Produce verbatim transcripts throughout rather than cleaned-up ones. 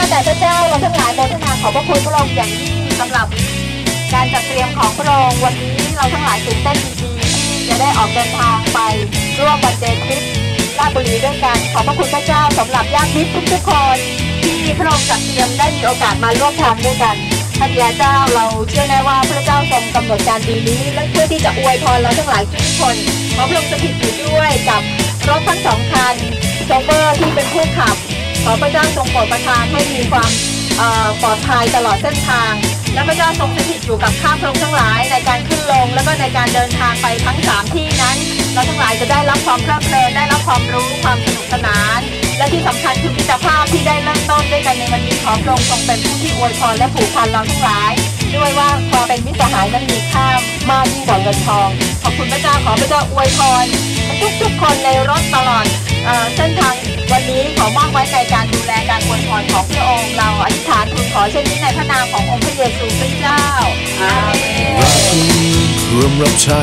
แต่พระเจ้าเราทั้งหลายโมทนาขอบพระคุณพระองค์อย่างยิ่งสำหรับการจัดเตรียมของพระองค์วันนี้เราทั้งหลายตื่นเต้นจริงๆที่จะได้ออกเดินทางไปร่วมวันเดย์ทริปราชบุรีด้วยกันขอบพระคุณพระเจ้าสำหรับญาติมิตรทุกๆคนที่พระองค์จัดเตรียมได้มีโอกาสมาร่วมทำด้วยกันพระบิดาเจ้าเราเชื่อแน่ว่าพระเจ้าทรงกำหนดการปีนี้และเพื่อที่จะอวยพรเราทั้งหลายทุกคนขอพระองค์สถิตอยู่ด้วยกับรถทั้งสองคันโชเฟอร์ที่เป็นผู้ขับขอพระเจ้าทรงโปรดประทานให้มีความปลอดภัยตลอดเส้นทางและพระเจ้าทรงสถิตอยู่กับข้าพระองค์ทั้งหลายในการขึ้นลงแล้วก็ในการเดินทางไปทั้งสามที่นั้นเราทั้งหลายจะได้รับความเพลิดเพลินได้รับความรู้ความสนุกสนานและที่สำคัญคือมิตรภาพที่ได้เริ่มต้นด้วยกันในวันนี้ขอพระองค์ทรงเป็นผู้ที่อวยพรและผูกพันเราทั้งหลายด้วยว่าความเป็นมิตรสหายนั้นมีค่ามากยิ่งกว่าเงินทองขอบคุณพระเจ้าขอพระเจ้าอวยพรทุกๆคนในรถตลอดเส้นทางวันนี้ขอมอบไว้ในการดูแลการอวยพรของพระองค์เราอธิษฐานทูลขอเช่นนี้ในพระนามขององค์พระเยซูคริสต์เจ้าอาเมนรักร่วมรับใช้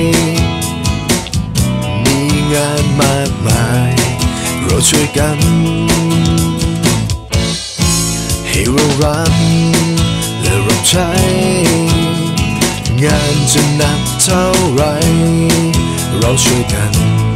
มีงานมากมายเราช่วยกันให้เรารักและรับใช้งานจะหนักเท่าไรเราช่วยกัน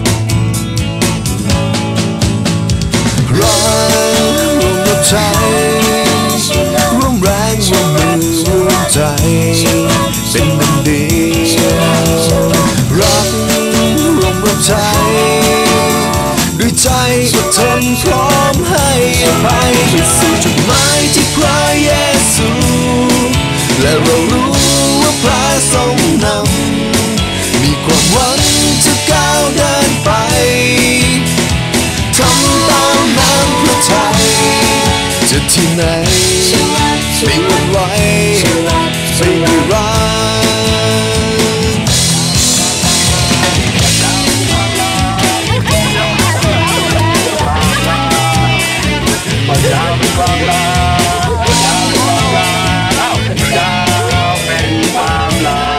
รักร่วมรับใช้ร่วมแรงร่วมมือร่วมใจเป็นหนึ่งเดียวรักร่วมรับใช้ด้วยใจอดทนพร้อมให้อภัยสู่จุดหมายที่พระเยซูและเรารู้ว่าพระทรงนำมีความหวังจะก้าวเดินไปทำตามน้ำพระทัยจะที่ไหนไม่หวั่นไหวไม่มีรักพระเจ้าเป็นความรักพระเจ้าเป็นความรักพระเจ้าเป็นความรัก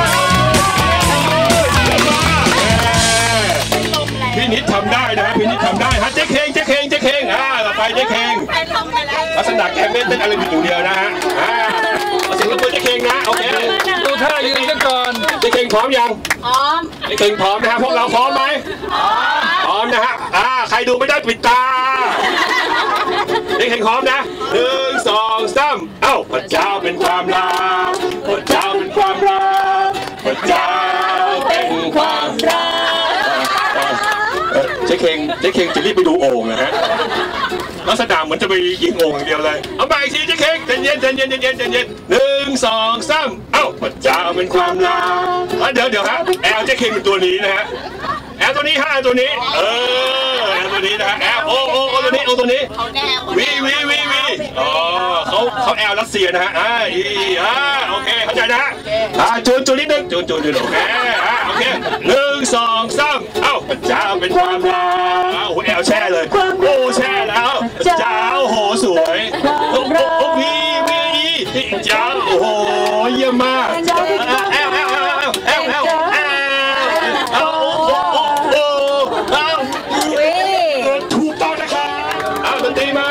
พี่นิดทำได้นะพี่นิดทำได้ฮะเจ๊เคงเจ๊เคงเจ๊เคงอ่าต่อไปเจ๊เคงลักษณะแกไม่เต้นอะไรผิดอย่างเดียวนะฮะอ่าเสียงตัวเจ๊เคงนะโอเคดูท่ายืนกันก่อนเจ๊เคงพร้อมยังพร้อมเจ๊เคงพร้อมนะฮะพวกเราพร้อมไหมพร้อมพร้อมนะฮะอ่าใครดูไม่ได้ปิดตาเจ๊เคงพร้อมนะหนึ่งสองสามเอ้าพระเจ้าเป็นความรักพระเจ้าเป็นความรักพระเจ้าเป็นความรักเจ๊เคงเจ๊เคงจะรีบไปดูโอ่งนะฮะลักษณะเหมือนจะไปยิงโอ่งอย่างเดียวเลยเอาไปอีกทีเจ๊เคงใจเย็นใจเย็นใจเย็นใจเย็นหนึ่งสองสามเอ้าพระเจ้าเป็นความรักเดี๋ยวเดี๋ยวฮะแอลเจ๊เคงเป็นตัวนี้นะฮะแอลตัวนี้ฮะแอลตัวนี้เออแอลตัวนี้นะฮะแอลโอโอโอตัวนี้โอตัวนี้วีวีวีวีอ๋อเขาเขาแอลรัสเซียนะฮะอ่าอีอ่าโอเคเข้าใจนะฮะอ่าจูนจูนนิดนึงจูนจูนจูนโอเคอ่าโอเคหนึ่งสองสามเอ้าพระเจ้าเป็นความรักโอ้แอลแช่เลยโอ้แช่แล้วเจ้าโหสวยโอ้โอ้วีวีเจ้าโอ้โหเยี่ยมมากแอลแอลแอลแอลแอลแอลเอาโอ้โอ้โอ้เอาถูกต้องนะครับเอาดนตรีมา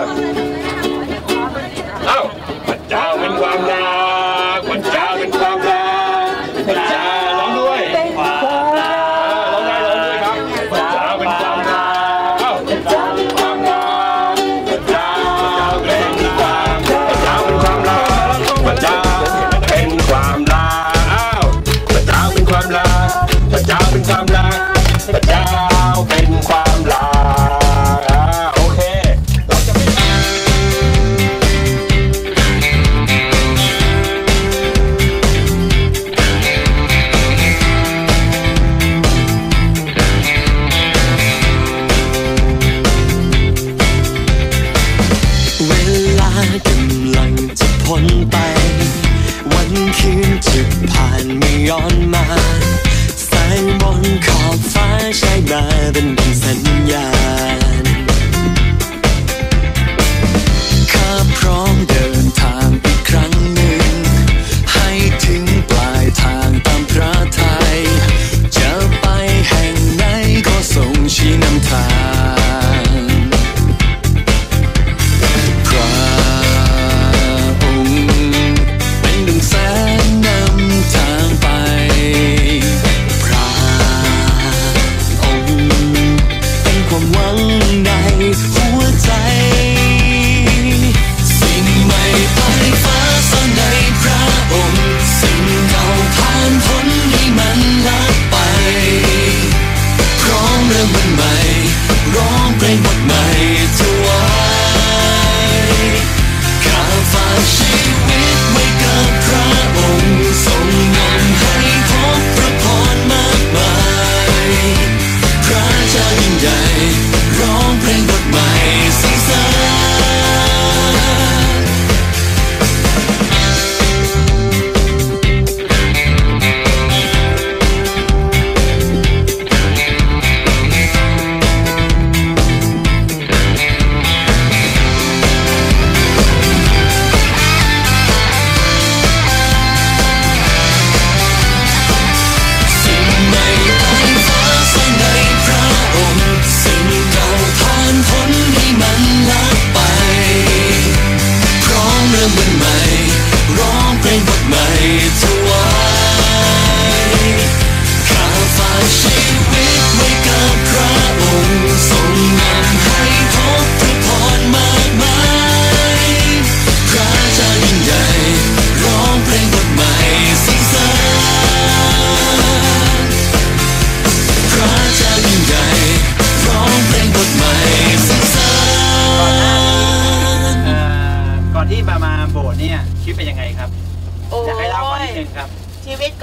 เอาพระเจ้าเป็นความรักพระเจ้าเป็นความรักพระเจ้าร้องด้วยร้องได้ร้องด้วยครับพระเจ้าเป็น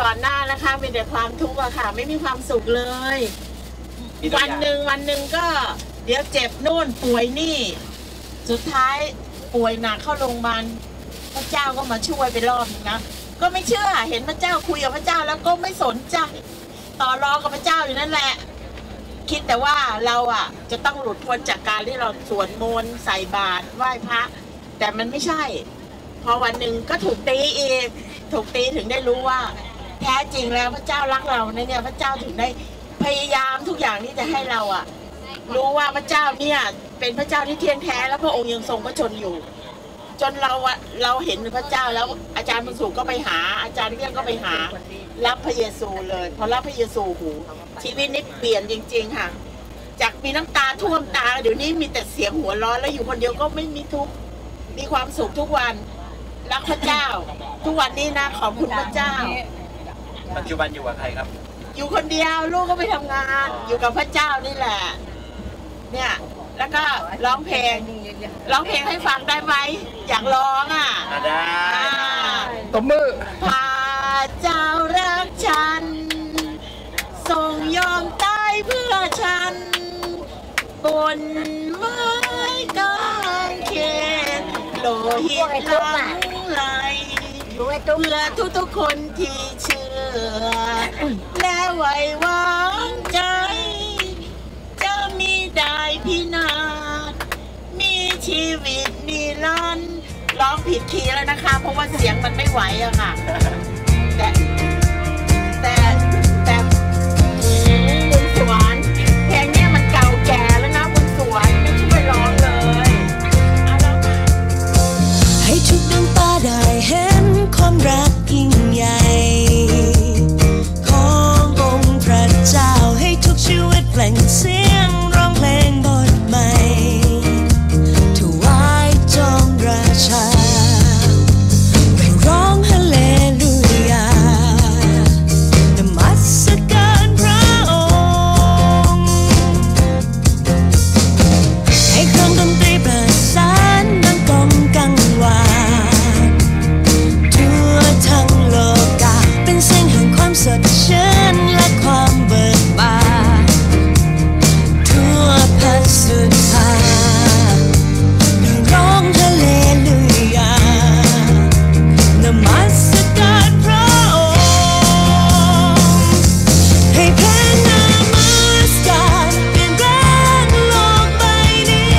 ก่อนหน้านะคะมีแต่ความทุกข์อะค่ะไม่มีความสุขเลยวันหนึ่งวันหนึ่งก็เดี๋ยวเจ็บนู่นป่วยนี่สุดท้ายป่วยหนักเข้าโรงพยาบาลพระเจ้าก็มาช่วยไปรอบนึงนะก็ไม่เชื่อเห็นพระเจ้าคุยกับพระเจ้าแล้วก็ไม่สนใจต่อรองกับพระเจ้าอยู่นั่นแหละคิดแต่ว่าเราอ่ะจะต้องหลุดพ้นจากการที่เราสวดมนต์ใส่บาตรไหว้พระแต่มันไม่ใช่พอวันหนึ่งก็ถูกตีอีกถูกตีถึงได้รู้ว่าแท้จริงแล้วพระเจ้ารักเราเนี่ยพระเจ้าถึงได้พยายามทุกอย่างที่จะให้เราอ่ะรู้ว่าพระเจ้าเนี่ยเป็นพระเจ้าที่เที่ยงแท้และพระองค์ยังทรงพระชนอยู่จนเราอะเราเห็นพระเจ้าแล้วอาจารย์บุญสูงก็ไปหาอาจารย์เรียกก็ไปหารับพระเยซูเลยพอรับพระเยซูหูชีวิตนี้เปลี่ยนจริงๆค่ะจากมีน้ำตาท่วมตาเดี๋ยวนี้มีแต่เสียงหัวเราะแล้วอยู่คนเดียวก็ไม่มีทุกข์มีความสุขทุกวันรักพระเจ้าทุกวันนี้นะขอบคุณพระเจ้าปัจจุบันอยู่กับใครครับอยู่คนเดียวลูกก็ไปทำงานอยู่กับพระเจ้านี่แหละเนี่ยแล้วก็ร้องเพลงร้องเพลงให้ฟังได้ไหมอยากร้องอ่ะได้ตบมือพระเจ้ารักฉันทรงยอมตายเพื่อฉันบนไม้กางเขนโลหิตหลั่งไหลเพื่อทุกๆคนที่เชื่อและไว้วางใจจะมีได้พินาศมีชีวิตนิรันดร์ร้องผิดคีย์แล้วนะคะเพราะว่าเสียงมันไม่ไหวอะค่ะแต่แต่แต่บุญสวนเพลงนี้มันเก่าแก่แล้วนะบุญสวนไม่ช่วยร้องเลยให้ทุกดวงตาได้เห็นความรักยิ่งใหญ่ขององค์พระเจ้าให้ทุกชีวิตเปล่งเสียงร้องเพลงบทใหม่ถวายจอมราชาให้ร้องฮาเลลูยานมัสการพระองค์ให้เครื่องดนตรีประสานดังก้องกังวานทั่วทั้งโลกาเป็นเสียงแห่งความสดชื่นและความเบิกบานทั่วแผ่นสุดท้ายร้องฮาเลลูยานมัสการพระองค์ให้เพลงนมัสการเปลี่ยนแปลงโลกใบนี้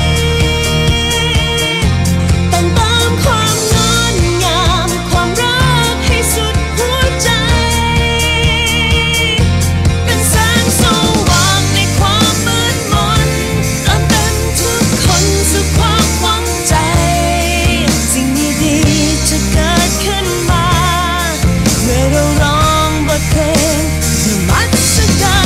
แต่งตามความงดงามความรักให้สุดหัวใจเป็นแสงสว่างในความมืดมนเติมเต็มทุกคนสู่ความหวังใจสิ่งดีๆจะเกิดขึ้นมาเมื่อเราร้องบทเพลงนมัสการ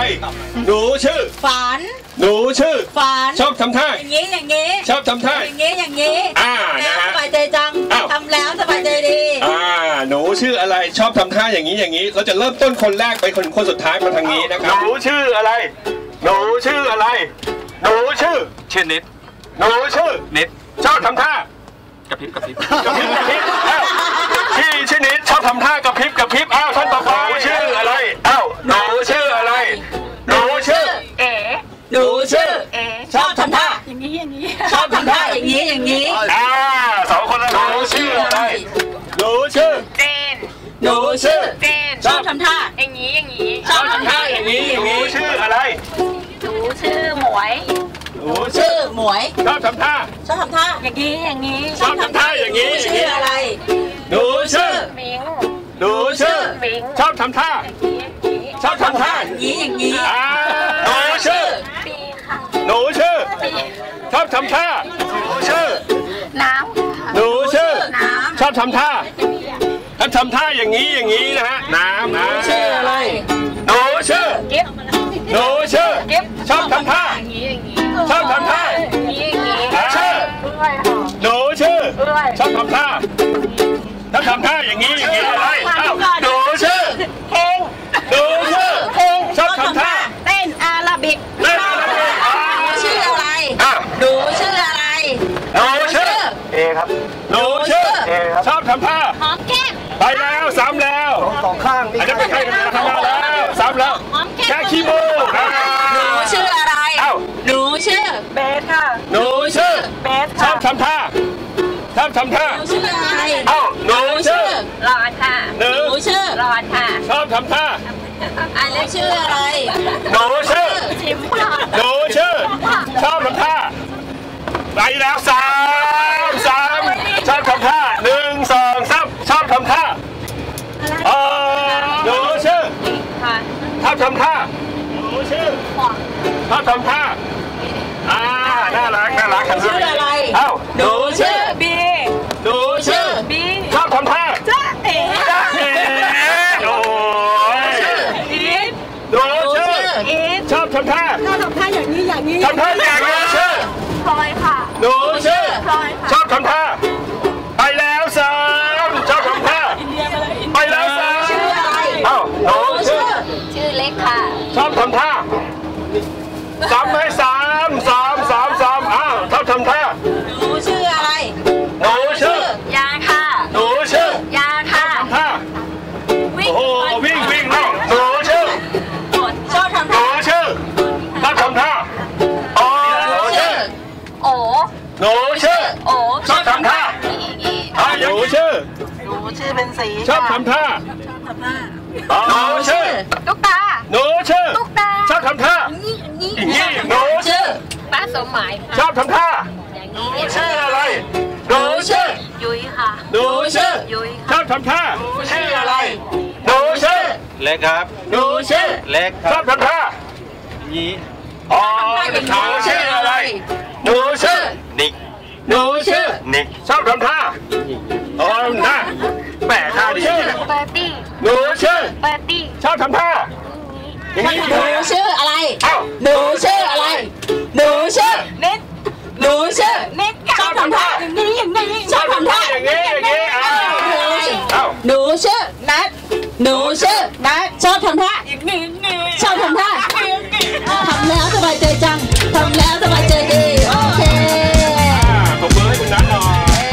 หนูชื่อฝันหนูชื่อฝันชอบทำท่าอย่างนี้อย่างนี้ชอบทำท่าอย่างนี้อย่างนี้อ่าแล้วนะฮะสบายใจจังอ้าวทำแล้วสบายใจดีอ่าหนูชื่ออะไรชอบทำท่าอย่างนี้อย่างนี้เราจะเริ่มต้นคนแรกไปคนคนสุดท้ายมาทางนี้นะครับหนูชื่ออะไรหนูชื่ออะไรหนูชื่อชื่อนิดหนูชื่อนิดชอบทำท่ากระพริบกระพริบกระพริบกระพริบอ้าวพี่ชื่อนิดชอบทำท่ากระพริบกระพริบอ้าวท่านต่อไปชื่ออะไรอ้าวหนูชื่ออะไรหนูชื่อเอ๋หนูชื่อเอ๋ชอบทำท่าอย่างนี้อย่างนี้ชอบทำท่าอย่างนี้อย่างนี้อ่าสองคนละหนูชื่ออะไรหนูชื่อเจนหนูชื่อเจนชอบทำท่าอย่างนี้อย่างนี้ชอบทำท่าอย่างนี้อย่างหนูนี้ชื่ออะไรหนูชื่อหมวยหนูชื่อหมวยชอบทำท่าชอบทำท่าอย่างนี้อย่างนี้ชอบทำท่าอย่างนี้ชื่ออะไรหนูชื่อมิงหนูชื่อมิงชอบทำท่าอย่างนี้ชอบทำท่าอย่างนี้อย่างนี้อ่าหนูชื่อปีค่ะหนูชื่อชอบทำท่าหนูชื่อน้หนูชื่อน้ชอบทำท่าถ้าทำท่าอย่างนี้อย่างนี้นะฮะน้ำอ่าำชื่ออะไรหนูชื่อำกิ๊บหนูชื่อกิ๊บชอบทำท่าอย่างนี้อย่างนี้ชอบทำท่าอย่างนี้อย่างนี้อ่าเอื้อยค่ะหนูชื่อเอื้อยชอบทำท่าถ้าทำท่าอย่างนี้อย่างนี้อะไรอ้าวหนูชื่อเพลงหนูชื่อเพลงชอบทำท่าเต้นอาราบิกเล่นอะไรกันอ่าชื่ออะไรอ่ะหนูชื่ออะไรหนูชื่อเอครับหนูชื่อชอบทำท่าหอมแก้มไปแล้วซ้ำแล้วสองข้างนี่อันนี้เป็นใครกันทำงานแล้วซ้ำแล้วหอมแก้มแค่ขี้มูกอ่าหนูชื่ออะไรเอ้าหนูชื่อเบสค่ะหนูชื่อเบสชอค่ะบทำท่าชอบทำท่าหนูชื่ออะไรเอ้าหนูชื่อรอนค่ะหนูหนูชื่อรอนค่ะชอบทำท่าอันนี้ชื่ออะไรหนูชื่อชิมค่ะหนูชื่อชอบทำท่าไปแล้วสามสามชอบทำท่าหนึ่งสองสามชอบทำท่าเออหนูชื่อค่ะชอบทำท่าหนูชื่อชอบทำท่าอ่าน่ารักน่ารักกันชื่ออะไรเอ้าหนูชื่อบีหนูชื่อบีชอบทำท่าจ้าเอ๋จ้าเอ๋โอ้ยอีทหนูชื่ออีทชอบทำท่าถ้าทำท่าอย่างนี้อย่างนี้ทำท่าอย่างนี้ชื่อพลอยค่ะหนูชื่อพลอยค่ะชอบทำท่าไปแล้วสามชอบทำท่าไปแล้วสามชื่ออะไรเอ้าหนูชื่อชื่อเล็กค่ะชอบทำท่าสามให้สามสามสามสามอ้าวชอบทำท่าหนูชื่ออะไรหนูชื่อยาค่ะหนูชื่อยาค่ะทำท่าวิ่งโอ้โหวิ่งวิ่งน้องหนูชื่อชอบทำหนูท่าชื่อชอบทำท่าอ๋อหนูชื่อโอหนูชื่อโอชอบทำท่าอ่าหนูชื่อหนูชื่อเป็นสีชอบทำท่าอ๋อหนูชื่อตุ๊กตาหนูชื่อตุ๊กตาชอบทำท่าอย่างนี้อย่างนี้หนูชื่อป้าสมหมายค่ะชอบทำท่าอย่างนี้ชื่ออะไรหนูชื่อยุ้ยค่ะหนูชื่อยุ้ยชค่ะอบทำท่าชื่ออะไรหนูชื่อเล็กครับหนูชื่อเล็กคชรัอบบ ทำท่ายี้อ๋อหนูชื่ออะไรหนูชื่อนิกหนูชื่อนิกชอบทำท่าอ๋อทำท่าแหมท่าดีเปอร์ตี้หนูชื่อเปอร์ตี้ชอบทำท่าอย่างนี้หนูชื่ออะไรเอ้าหนูชื่ออะไร หนูชื่อเน็ตหนูชื่อเน็ตค่ะชอบทำท่าอย่างนี้อย่างนี้ชอบทำท่าอย่างนี้อย่างนี้อ้าวเอ้าหนูชื่อนัทหนูชื่อนัทชอบทำท่าอย่างนี้อย่างนี้ชอบทำท่าอย่างนี้ทำแล้วสบายใจจัง ทำแล้วสบายใจดี โอเคอ่าตบมือให้คุณนัทหน่อย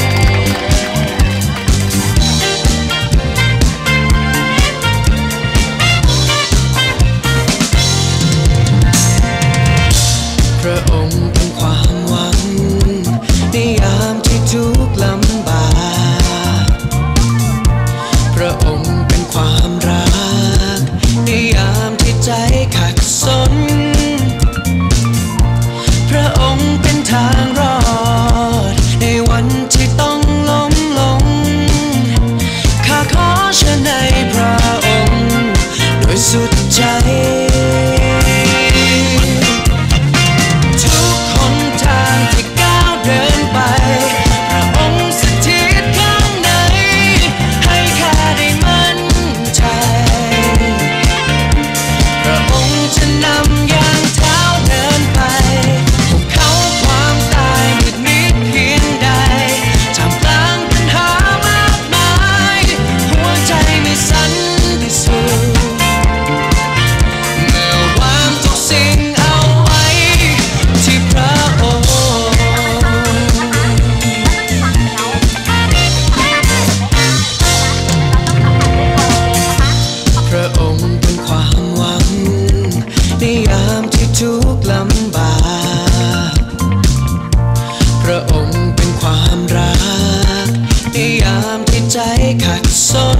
พระองค์เป็นความหวังในยามที่ทุกข์ลำบาก พระองค์เป็นความรักในยามที่ใจขัดสน พระองค์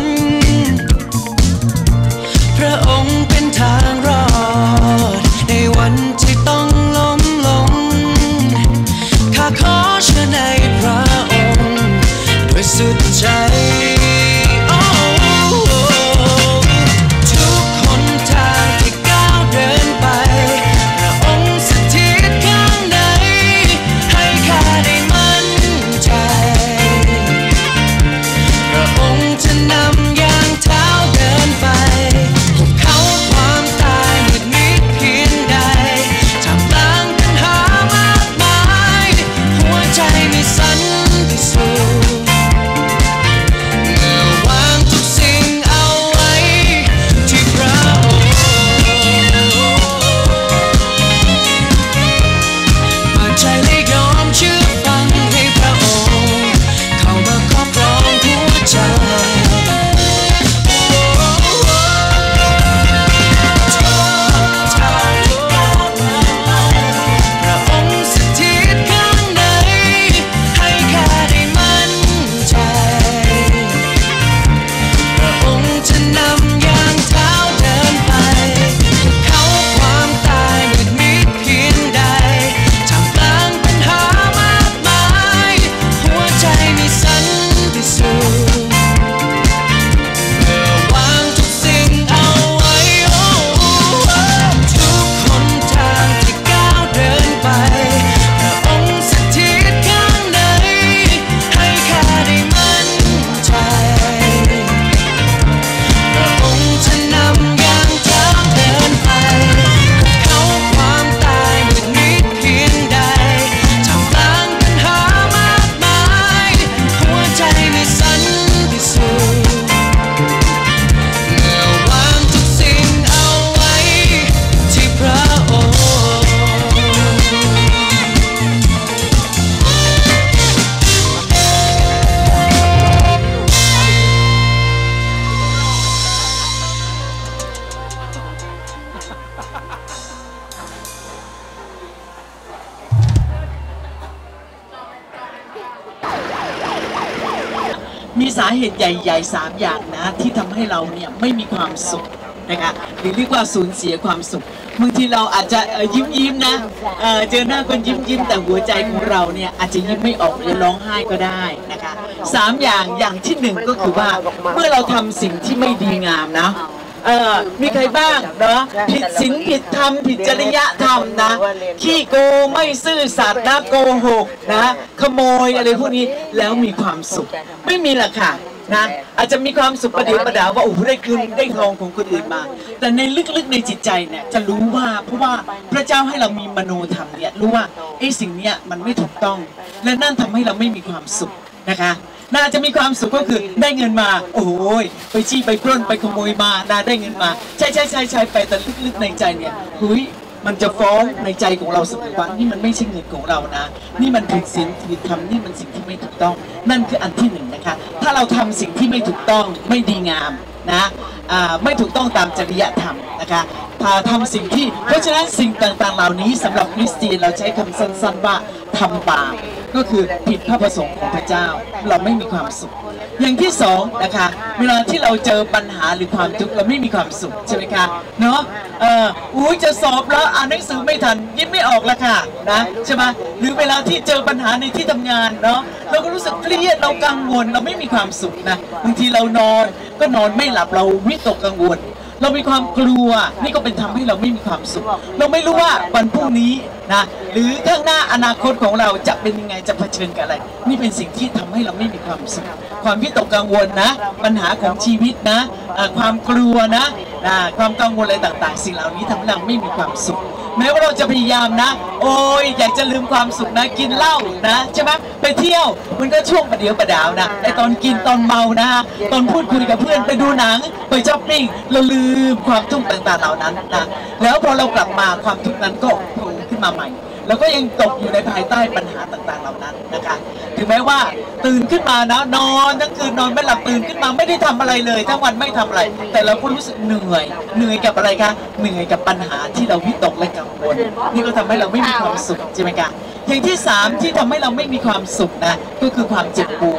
พระองค์เป็นทางรอดในวันที่ต้องล้มลงข้าขอเชื่อในพระองค์ด้วยสุดใจทุกหนทางที่ก้าวเดินไปพระองค์สถิตข้างในให้ข้าได้มั่นใจพระองค์จะนำย่างเท้าเดินไปเขาความตายมืดมิดเพียงใดท่ามกลางปัญหามากมายหัวใจมีสันติสุขเมื่อวางทุกสิ่งเอาไว้ที่พระองค์เปิดใจและยอมเชื่อฟังให้พระองค์เข้ามาครอบครองหัวใจพระองค์สถิตข้างในให้ข้าได้มั่นใจพระองค์จะนำย่างเท้าเดินไปเขาความตายมืดมิดเพียงใดท่ามกลางปัญหามากมายหัวใจมีสันติสุขเมื่อวางทุกสิ่งเอาไว้ทุกหนทางที่ก้าวเดินไปพระองค์สถิตข้างในให้ข้าได้มั่นใจพระองค์จะนำย่างเท้าเดินไปเขาความตายมืดมิดเพียงใดท่ามกลางปัญหามากมายหัวใจมีสันติสุขเมื่อวางทุกสิ่งเอาไว้ที่พระองค์มีสาเหตุใหญ่ๆสามอย่างนะที่ทำให้เราเนี่ยไม่มีความสุขนะคะหรือเรียกว่าสูญเสียความสุขบางทีเราอาจจะเอ่อยิ้มยิ้มๆนะเอ่อเจอหน้าคนยิ้มยิ้มๆแต่หัวใจของเราเนี่ยอาจจะยิ้มไม่ออกหรือร้องไห้ก็ได้นะคะสามอย่างอย่างที่หนึ่งก็คือว่าเมื่อเราทำสิ่งที่ไม่ดีงามนะเออมีใครบ้างเนาะผิดศีลผิดธรรมผิดจริยธรรมนะขี้โกงไม่ซื่อสัตย์นะโกหกนะขโมยอะไรพวกนี้แล้วมีความสุขไม่มีหรอกค่ะนะอาจจะมีความสุขประเดี๋ยวประดาวว่าโอ้โหได้คืนได้ทองของคนอื่นมาแต่ในลึกๆในจิตใจเนี่ยจะรู้ว่าเพราะว่าพระเจ้าให้เรามีมโนธรรมเนี่ยรู้ว่าไอ้สิ่งเนี้ยมันไม่ถูกต้องและนั่นทำให้เราไม่มีความสุขนะคะน่าจะมีความสุขก็คือได้เงินมาโอ้ยไปจี้ไปปล้นไปขโมยมาน่าได้เงินมาใช่ใช่ใช่ใช่ไปแต่ลึกๆในใจเนี่ยหุยมันจะฟ้องในใจของเราเสมอว่านี่มันไม่ใช่เงินของเรานะนี่มันผิดศีลผิดธรรมนี่มันสิ่งที่ไม่ถูกต้องนั่นคืออันที่หนึ่งนะคะถ้าเราทำสิ่งที่ไม่ถูกต้องไม่ดีงามนะอ่าไม่ถูกต้องตามจริยธรรมนะคะถ้าทำสิ่งที่เพราะฉะนั้นสิ่งต่างๆเหล่านี้สำหรับคริสเตียนเราใช้คำสั้นๆว่าทำบาปก็คือผิดพระประสงค์ของพระเจ้าเราไม่มีความสุขอย่างที่สองนะคะเวลาที่เราเจอปัญหาหรือความทุกข์เราไม่มีความสุขใช่ไหมคะเนาะเอออุ้ยจะสอบแล้วอ่านหนังสือไม่ทันยิ้มไม่ออกละค่ะนะใช่ไหมหรือเวลาที่เจอปัญหาในที่ทำงานเนาะเราก็รู้สึกเครียดเรากังวลเราไม่มีความสุขนะบางทีเรานอนก็นอนไม่หลับเราวิตกกังวลเรามีความกลัวนี่ก็เป็นทำให้เราไม่มีความสุขเราไม่รู้ว่าวันพรุ่งนี้นะหรือข้างหน้าอนาคตของเราจะเป็นยังไงจะเผชิญกับอะไรนี่เป็นสิ่งที่ทำให้เราไม่มีความสุขความวิตกกังวลนะปัญหาของชีวิตนะความกลัวนะความกังวลอะไรต่างๆสิ่งเหล่านี้ทำให้เราไม่มีความสุขแม้ว่าเราจะพยายามนะโอ้ยอยากจะลืมความสุขนะกินเหล้านะใช่ไหมไปเที่ยวมันก็ช่วงประเดี๋ยวประดาวนะไอตอนกินตอนเมานะตอนพูดคุยกับเพื่อนไปดูหนังไปช้อปปิ้งเราลืมความทุกข์ต่างๆเหล่านั้นนะแล้วพอเรากลับมาความทุกข์นั้นก็โผล่ขึ้นมาใหม่แล้วก็ยังตกอยู่ในภายใต้ปัญหาต่างๆเหล่านั้นนะคะถึงแม้ว่าตื่นขึ้นมานะนอนทั้งคืนนอนไม่หลับตื่นขึ้นมาไม่ได้ทำอะไรเลยทั้งวันไม่ทำอะไรแต่เราก็รู้สึกเหนื่อยเหนื่อยกับอะไรคะเหนื่อยกับปัญหาที่เราวิตกและกังวลนี่ก็ทำให้เราไม่มีความสุขใช่ไหมคะอย่างที่สามที่ทำให้เราไม่มีความสุขนะก็คือความเจ็บป่วย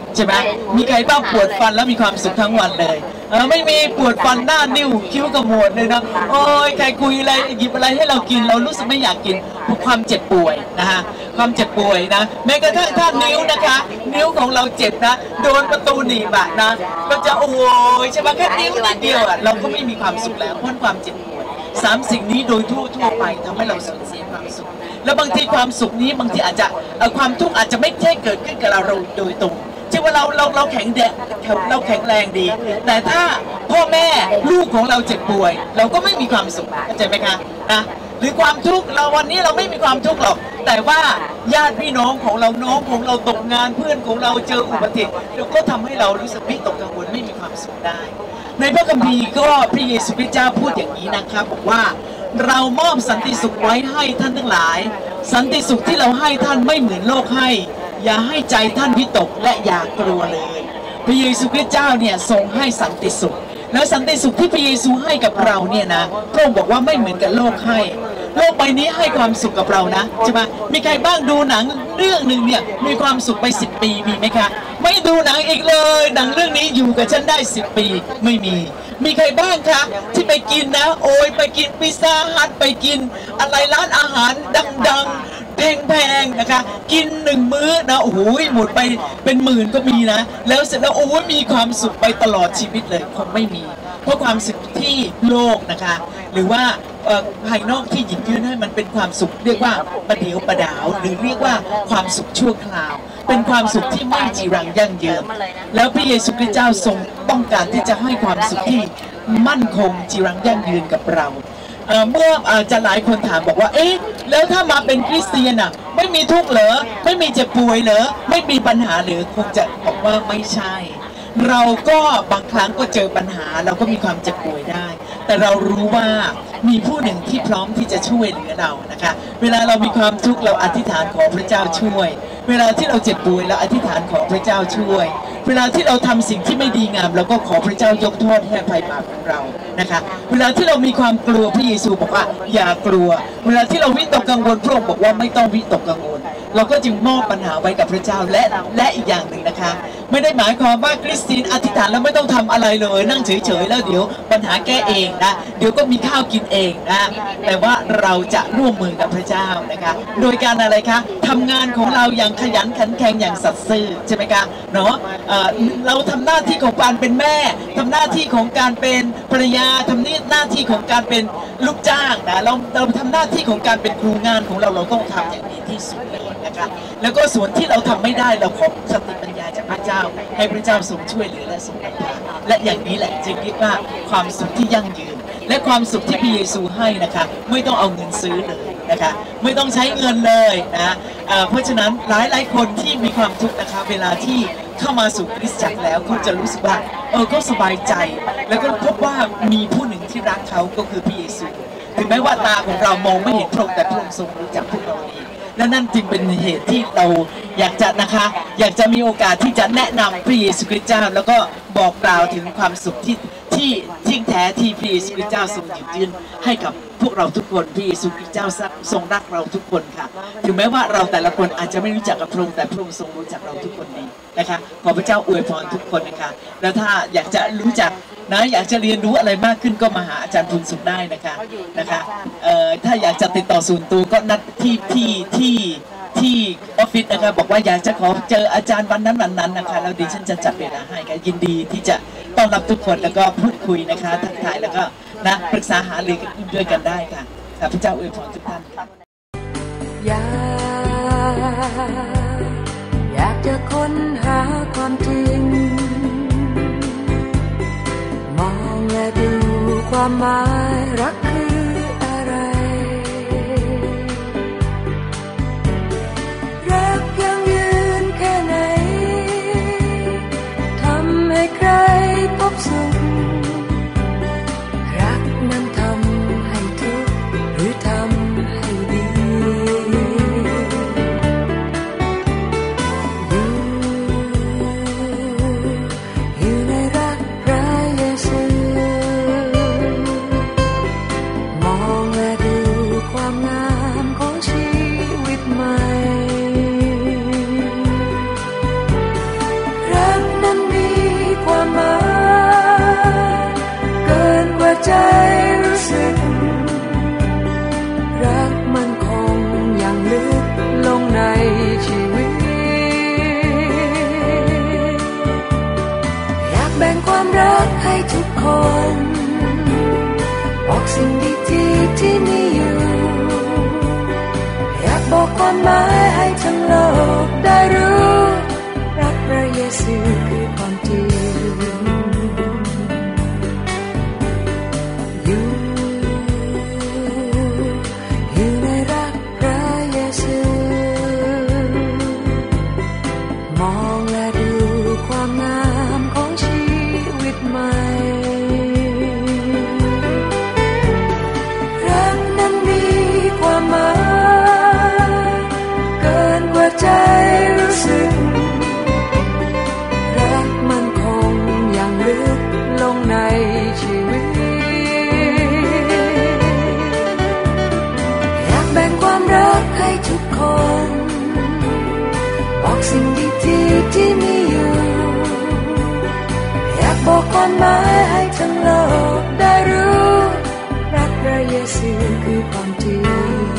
ใช่ไหมมีใครบ้างปวดฟันแล้วมีความสุขทั้งวันเลยเออไม่มีปวดฟันหน้านิ้วคิ้วกระโมดเลยนะโอ้ยใครคุยอะไรหยิบอะไรให้เรากินเรารู้สึกไม่อยากกินเพราะความเจ็บป่วยนะฮะความเจ็บป่วยนะแม้กระทั่งถ้านิ้วนะคะนิ้วของเราเจ็บนะโดนประตูหนีบอะนะเราจะโอ้ยใช่ไหมแค่นิ้วนิดเดียวอะเราก็ไม่มีความสุขแล้วเพราะความเจ็บป่วยสามสิ่งนี้โดยทั่วทั่วไปทำให้เราสูญเสียความสุขแล้วบางทีความสุขนี้บางทีอาจจะความทุกข์อาจจะไม่ใช่เกิดขึ้นกับเราโดยตรงใช่ว่าเราเราเราแข็งแรงเราแข็งแรงดีแต่ถ้าพ่อแม่ลูกของเราเจ็บป่วยเราก็ไม่มีความสุขเข้าใจไหมคะนะหรือความทุกข์เราวันนี้เราไม่มีความทุกข์หรอกแต่ว่าญาติพี่น้องของเราน้องของเราตกงานเพื่อนของเราเจออุบัติเหตุเราก็ทำให้เรารู้สึกวิตกกังวลไม่มีความสุขได้ในพระคัมภีร์ก็พระเยซูคริสต์เจ้าพูดอย่างนี้นะครับบอกว่าเรามอบสันติสุขไว้ให้ท่านทั้งหลายสันติสุขที่เราให้ท่านไม่เหมือนโลกให้อย่าให้ใจท่านวิตกและอย่ากลัวเลยพระเยซูคริสต์เจ้าเนี่ยทรงให้สันติสุขแล้วสันติสุขที่พระเยซูให้กับเราเนี่ยนะพระองค์บอกว่าไม่เหมือนกับโลกให้โลกใบนี้ให้ความสุขกับเรานะใช่ไหมมีใครบ้างดูหนังเรื่องหนึ่งเนี่ยมีความสุขไปสิบปีมีไหมคะไม่ดูหนังอีกเลยหนังเรื่องนี้อยู่กับฉันได้สิบปีไม่มีมีใครบ้างคะที่ไปกินนะโอยไปกินพิซซ่าฮัทไปกินอะไรร้านอาหารดังๆแพงๆนะคะกินหนึ่งมื้อนะโอ้โหหมดไปเป็นหมื่นก็มีนะแล้วเสร็จแล้วโอ้โหมีความสุขไปตลอดชีวิตเลยคงไม่มีเพราะความสุขที่โลกนะคะหรือว่าภายนอกที่หยิบยื่นให้มันเป็นความสุขเรียกว่าประเดี๋ยวประดาวหรือเรียกว่าความสุขชั่วคราวเป็นความสุขที่ไม่จีรังยั่งยืนแล้วพระเยซูคริสต์เจ้าทรงต้องการที่จะให้ความสุขที่มั่นคงจีรังยั่งยืนกับเราเมื่อจะหลายคนถามบอกว่าเอ๊ะแล้วถ้ามาเป็นคริสเตียนอ่ะไม่มีทุกข์เหรอไม่มีเจ็บป่วยเหรอไม่มีปัญหาหรือคงจะบอกว่าไม่ใช่เราก็บางครั้งก็เจอปัญหาเราก็มีความเจ็บป่วยได้แต่เรารู้ว่ามีผู้หนึ่งที่พร้อมที่จะช่วยเหลือเรานะคะเวลาเรามีความทุกข์เราอธิษฐานขอพระเจ้าช่วยเวลาที่เราเจ็บป่วยเราอธิษฐานขอพระเจ้าช่วยเวลาที่เราทำสิ่งที่ไม่ดีงามเราก็ขอพระเจ้ายกโทษให้อภัยบาปของเรานะคะเวลาที่เรามีความกลัวพระเยซูบอกว่าอย่ากลัวเวลาที่เราวิตกกังวลพระองค์บอกว่าไม่ต้องวิตกกังวลเราก็จึงมอบปัญหาไว้กับพระเจ้าและและอีกอย่างหนึ่งนะคะไม่ได้หมายความว่าคริสเตียนอธิษฐานแล้วไม่ต้องทำอะไรเลยนั่งเฉยๆแล้วเดี๋ยวปัญหาแก้เองนะเดี๋ยวก็มีข้าวกินเองนะแต่ว่าเราจะร่วมมือกับพระเจ้านะคะโดยการอะไรคะทำงานของเราอย่างขยันขันแข็งอย่างสัตย์ซื่อใช่ไหมคะเนาะเราทำหน้าที่ของการเป็นแม่ทำหน้าที่ของการเป็นภรรยาทำหน้าที่ของการเป็นลูกจ้างนะเราเราทำหน้าที่ของการเป็นครูงานของเราเราต้องทำอย่างดีที่สุดเลยนะคะแล้วก็ส่วนที่เราทำไม่ได้เราขอสติปัญญาจากพระเจ้าให้พระเจ้าทรงช่วยเหลือและทรงนำทางและอย่างนี้แหละจึงเรียกว่าความสุขที่ยั่งยืนและความสุขที่พระเยซูให้นะคะไม่ต้องเอาเงินซื้อเลยนะคะไม่ต้องใช้เงินเลยนะเพราะฉะนั้นหลายหลายคนที่มีความทุกข์นะคะเวลาที่เข้ามาสู่คริสตจักรแล้วเขาจะรู้สึกว่าเออเขาสบายใจแล้วก็พบว่ามีผู้หนึ่งที่รักเขาก็คือพระเยซูถึงแม้ว่าตาของเรามองไม่เห็นพระองค์แต่พระองค์ทรงรู้จักพวกเราดีและนั่นจึงเป็นเหตุที่เราอยากจะนะคะอยากจะมีโอกาสที่จะแนะนำพระเยซูคริสต์เจ้าแล้วก็บอกกล่าวถึงความสุขที่ที่ที่แท้ที่พระเยซูคริสต์เจ้าทรงหยิบยื่นให้กับพวกเราทุกคนพระเยซูคริสต์เจ้าทรงรักเราทุกคนค่ะถึงแม้ว่าเราแต่ละคนอาจจะไม่รู้จักกับพระองค์แต่พระองค์ทรงรู้จักเราทุกคนดีนะคะขอพระเจ้าอวยพรทุกคนนะคะแล้วถ้าอยากจะรู้จักนะอยากจะเรียนรู้อะไรมากขึ้นก็มาหาอาจารย์ภูนสุขได้นะคะนะคะเอ่อถ้าอยากจะติดต่อส่วนตัวก็นัดที่ที่ที่ที่ออฟฟิศนะคะบอกว่าอยากจะขอเจออาจารย์วันนั้นวันนั้นนะคะแล้วดิฉันจะจัดเวลาให้ค่ะยินดีที่จะต้อนรับทุกคนแล้วก็พูดคุยนะคะทักทายแล้วก็นะปรึกษาหารือกันด้วยกันได้ค่ะพระเจ้าอวยพรทุกท่านอยากอยากจะค้นหาความจริงมองและดูความหมายรักคืออะไรรักยังยืนแค่ไหนทำให้ใครพบสุขรักนั้นทำให้ทุกข์หรือทำให้ดีอยู่อยู่ในรักพระเยซูใจรู้สึกรักมันคงยังลึกลงในชีวิตอยากแบ่งความรักให้ทุกคนบอกสิ่งดีๆที่มีอยู่อยากบอกความหมายให้ทั้งโลกได้รู้รักพระเยซูคือความจริงอยู่อยู่ในรักพระเยซูมองและดูความงามของชีวิตใหม่รักนั้นมีความหมายเกินกว่าใจรู้สึกรักมันคงยังลึกลงในชีวิตอยากแบ่งความรักให้ทุกคนบอกสิ่งดีๆที่มีอยู่อยากบอกความหมายให้ทั้งโลกได้รู้รักพระเยซูคือความจริง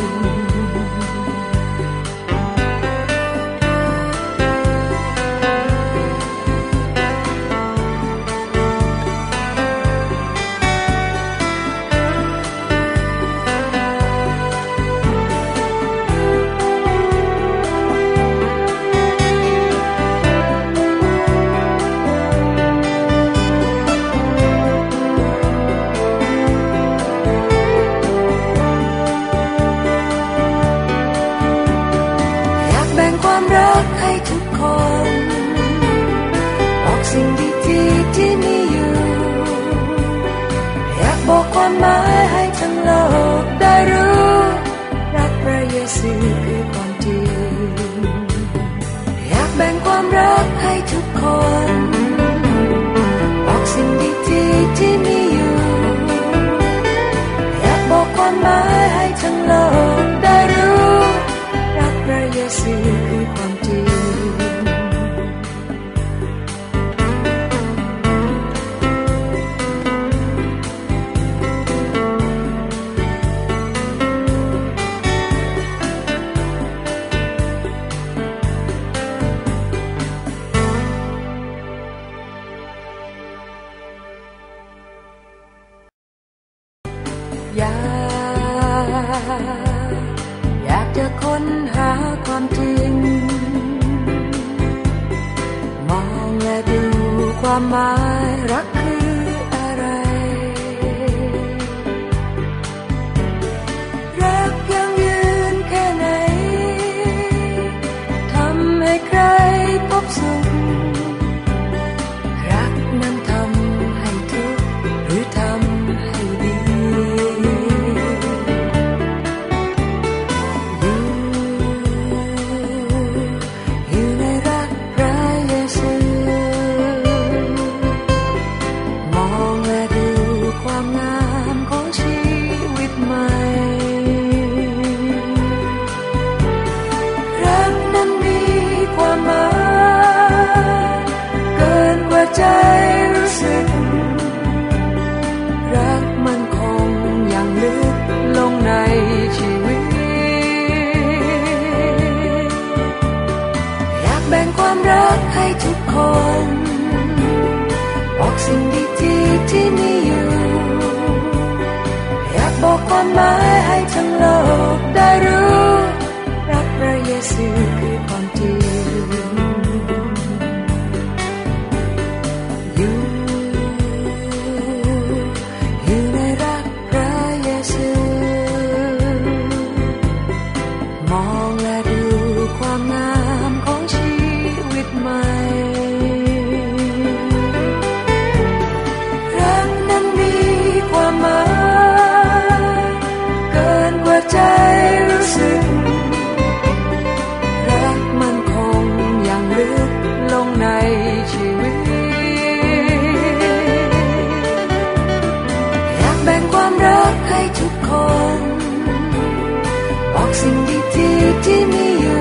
ความรักให้ทุกคนบอกสิ่งดีๆที่มีอยู่อยากบอกความหมายให้ทั้งโลกได้รู้รักพระเยซูคือความจริงอยากแบ่งความรักให้ทุกคนบอกสิ่งดีๆที่มีอยู่อยากบอกความหมายให้ทั้งโลกได้รู้รักพระเยซูคือความจริงอยากอยากจะค้นหาความจริงมองและดูความหมายรักคืออะไรรักยังยืนแค่ไหนทำให้ใครพบสุขรักนั้นทำให้ทุกข์หรือทำให้ดีใจรู้สึกรักมันคงยังลึกลงในชีวิตอยากแบ่งความรักให้ทุกคนบอกสิ่งดีๆที่มีอยู่อยากบอกความหมายให้ทั้งโลกได้รู้รักพระเยซูคือความจริงมองและดูความงามของชีวิตใหม่รักนั้นมีความหมายเกินกว่าใจรู้สึกรักมันคงยังลึกลงในชีวิตอยากแบ่งความรักให้ทุกคนบอกสิ่งดีๆที่มีอยู่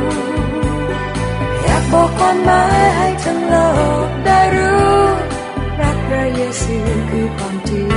อยากบอกความหมายให้ทั้งโลกได้รู้รักพระเยซูคือความจริง